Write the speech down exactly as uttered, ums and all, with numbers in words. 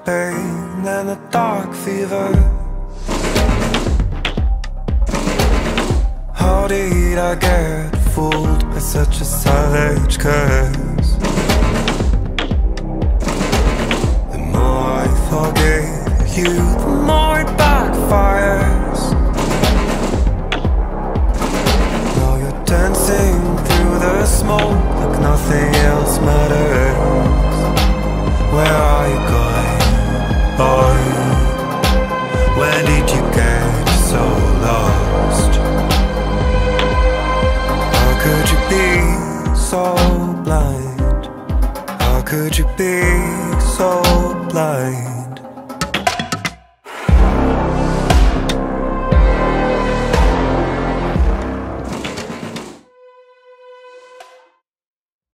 pain and a dark fever. How did I get fooled by such a savage curse? The more I forgave you, the more it backfires. Now you're dancing through the smoke like nothing else matters. Where are you going, boy? When did you get so lost? How could you be so blind? How could you be so blind?